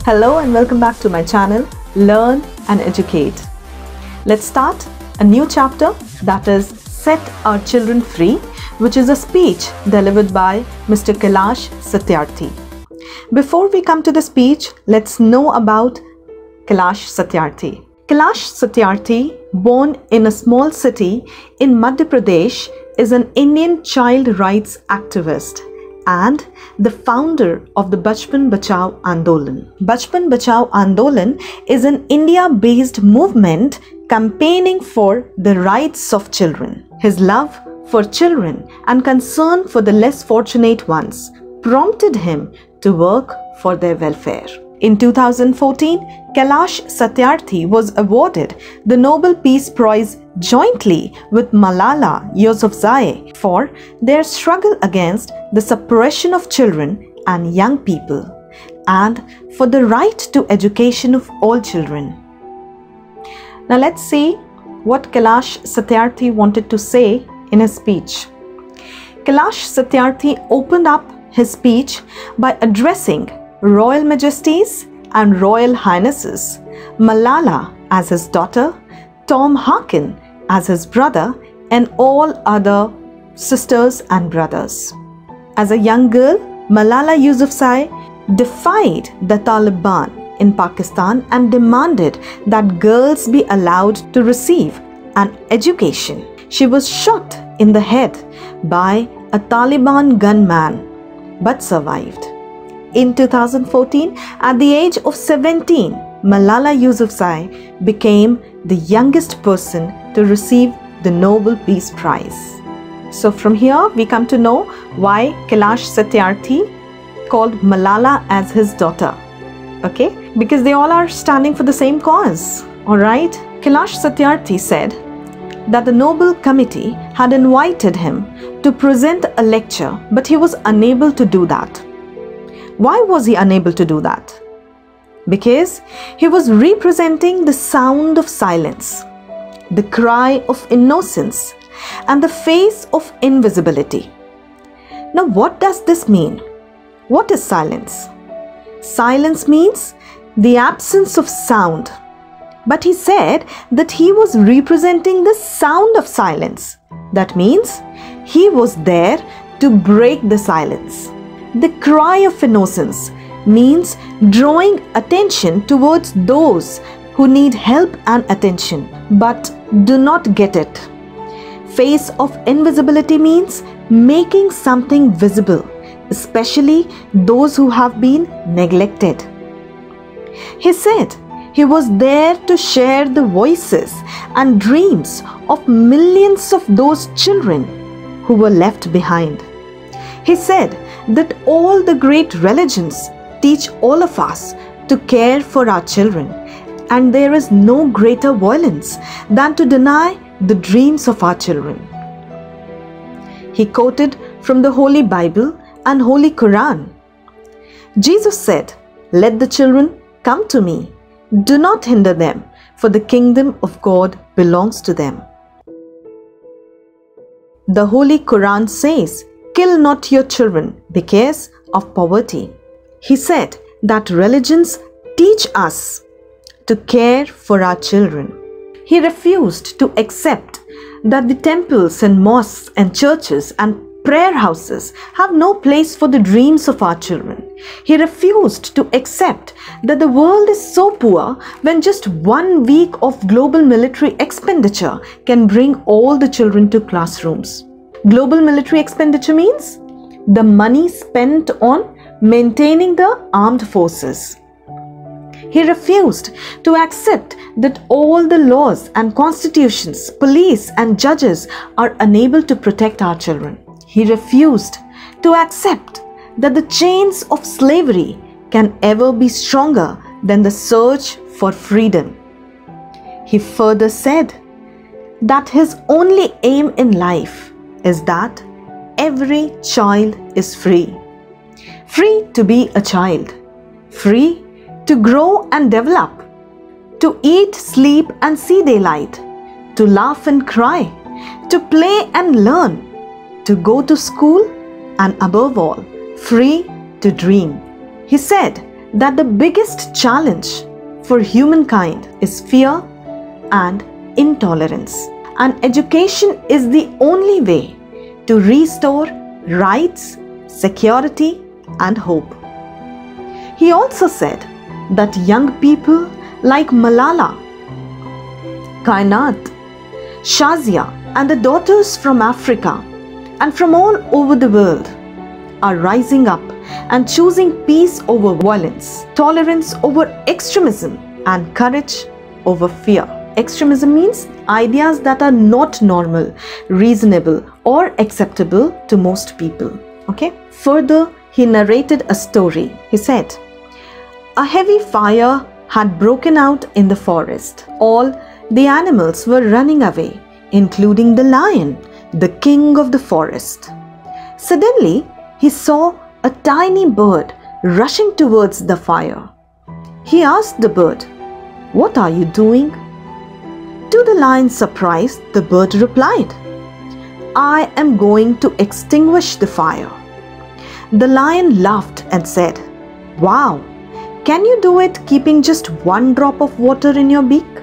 Hello and welcome back to my channel, Learn and Educate. Let's start a new chapter, that is Set Our Children Free, which is a speech delivered by Mr. Kailash Satyarthi. Before we come to the speech, let's know about Kailash Satyarthi. Kailash Satyarthi, born in a small city in Madhya Pradesh, is an Indian child rights activist and the founder of the Bachpan Bachao Andolan. Bachpan Bachao Andolan is an India-based movement campaigning for the rights of children. His love for children and concern for the less fortunate ones prompted him to work for their welfare. In 2014, Kailash Satyarthi was awarded the Nobel Peace Prize jointly with Malala Yousafzai for their struggle against the suppression of children and young people and for the right to education of all children. Now let's see what Kailash Satyarthi wanted to say in his speech. Kailash Satyarthi opened up his speech by addressing Royal Majesties and Royal Highnesses, Malala as his daughter, Tom Harkin as his brother, and all other sisters and brothers. As a young girl, Malala Yousafzai defied the Taliban in Pakistan and demanded that girls be allowed to receive an education. She was shot in the head by a Taliban gunman but survived. In 2014, at the age of 17, Malala Yousafzai became the youngest person to receive the Nobel Peace Prize. So from here, we come to know why Kailash Satyarthi called Malala as his daughter. Okay? Because they all are standing for the same cause. Alright? Kailash Satyarthi said that the Nobel Committee had invited him to present a lecture, but he was unable to do that. Why was he unable to do that? Because he was representing the sound of silence, the cry of innocence, and the face of invisibility. Now, what does this mean? What is silence? Silence means the absence of sound. But he said that he was representing the sound of silence. That means he was there to break the silence. The cry of innocence means drawing attention towards those who need help and attention but do not get it. Face of invisibility means making something visible, especially those who have been neglected. He said he was there to share the voices and dreams of millions of those children who were left behind. He said that all the great religions teach all of us to care for our children, and there is no greater violence than to deny the dreams of our children. He quoted from the Holy Bible and Holy Quran. Jesus said, "Let the children come to me. Do not hinder them, for the kingdom of God belongs to them." The Holy Quran says, "Kill not your children because of poverty." He said that religions teach us to care for our children. He refused to accept that the temples and mosques and churches and prayer houses have no place for the dreams of our children. He refused to accept that the world is so poor when just 1 week of global military expenditure can bring all the children to classrooms. Global military expenditure means the money spent on maintaining the armed forces. He refused to accept that all the laws and constitutions, police and judges are unable to protect our children. He refused to accept that the chains of slavery can ever be stronger than the search for freedom. He further said that his only aim in life is that every child is free. Free to be a child, free to grow and develop, to eat, sleep and see daylight, to laugh and cry, to play and learn, to go to school, and above all, free to dream. He said that the biggest challenge for humankind is fear and intolerance, and education is the only way to restore rights, security, and hope. He also said that young people like Malala, Kainat, Shazia, and the daughters from Africa and from all over the world are rising up and choosing peace over violence, tolerance over extremism, and courage over fear. Extremism means ideas that are not normal, reasonable, or acceptable to most people. Okay? Further, he narrated a story. He said, "A heavy fire had broken out in the forest. All the animals were running away, including the lion, the king of the forest. Suddenly, he saw a tiny bird rushing towards the fire. He asked the bird, 'What are you doing?' To the lion's surprise, the bird replied, 'I am going to extinguish the fire.' The lion laughed and said, 'Wow, can you do it keeping just one drop of water in your beak?'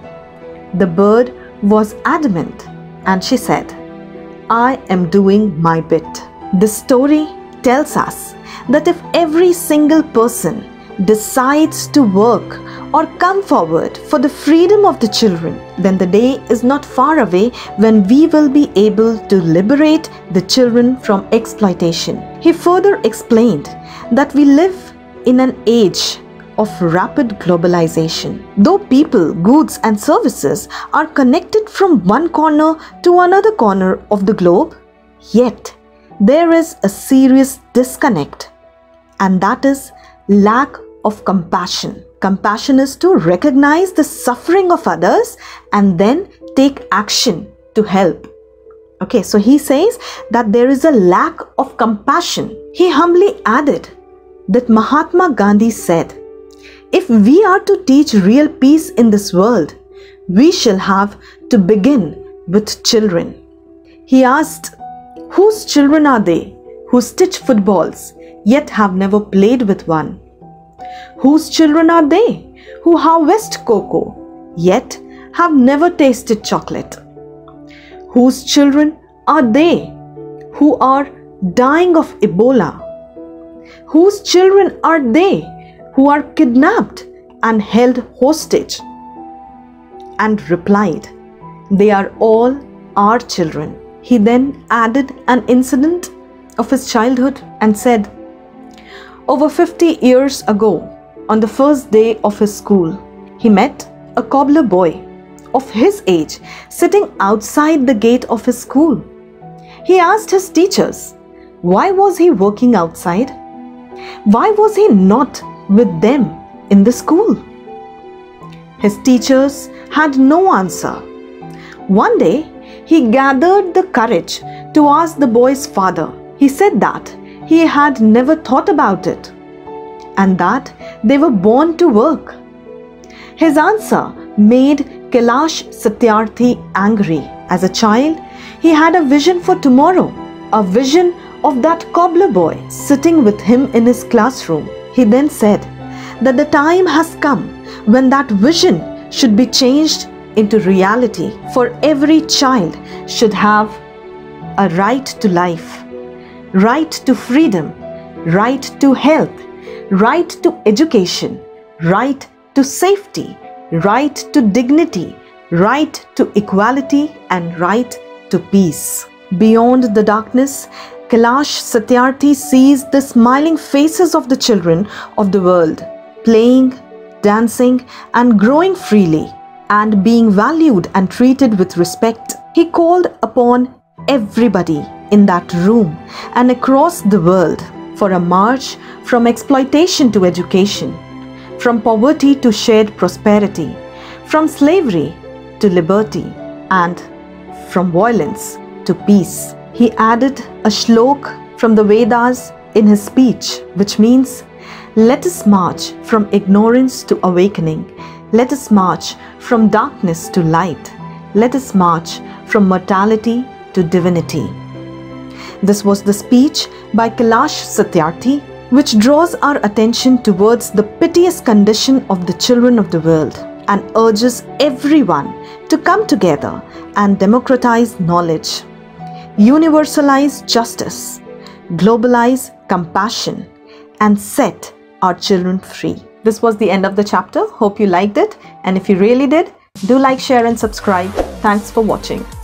The bird was adamant and she said, 'I am doing my bit.' This story tells us that if every single person decides to work or come forward for the freedom of the children, then the day is not far away when we will be able to liberate the children from exploitation. He further explained that we live in an age of rapid globalization. Though people, goods, and services are connected from one corner to another corner of the globe, yet there is a serious disconnect, and that is lack of compassion. Compassion is to recognize the suffering of others and then take action to help. Okay, so he says that there is a lack of compassion. He humbly added that Mahatma Gandhi said, "If we are to teach real peace in this world, we shall have to begin with children." He asked, whose children are they who stitch footballs yet have never played with one? Whose children are they who harvest cocoa yet have never tasted chocolate? Whose children are they who are dying of Ebola? Whose children are they who are kidnapped and held hostage? And replied, "They are all our children." He then added an incident of his childhood and said, over 50 years ago, on the first day of his school, he met a cobbler boy of his age sitting outside the gate of his school. He asked his teachers, why was he working outside? Why was he not with them in the school? His teachers had no answer. One day, he gathered the courage to ask the boy's father. He said that he had never thought about it and that they were born to work. His answer made Kailash Satyarthi angry. As a child, he had a vision for tomorrow, a vision of that cobbler boy sitting with him in his classroom. He then said that the time has come when that vision should be changed into reality, for every child should have a right to life, right to freedom, right to health, right to education, right to safety, right to dignity, right to equality, and right to peace. Beyond the darkness, Kailash Satyarthi sees the smiling faces of the children of the world, playing, dancing, and growing freely, and being valued and treated with respect. He called upon everybody in that room and across the world for a march from exploitation to education, from poverty to shared prosperity, from slavery to liberty, and from violence to peace. He added a shlok from the Vedas in his speech, which means, "Let us march from ignorance to awakening. Let us march from darkness to light. Let us march from mortality to divinity." This was the speech by Kailash Satyarthi, which draws our attention towards the piteous condition of the children of the world and urges everyone to come together and democratize knowledge, universalize justice, globalize compassion, and set our children free. This was the end of the chapter. Hope you liked it, and if you really did, do like, share and subscribe. Thanks for watching.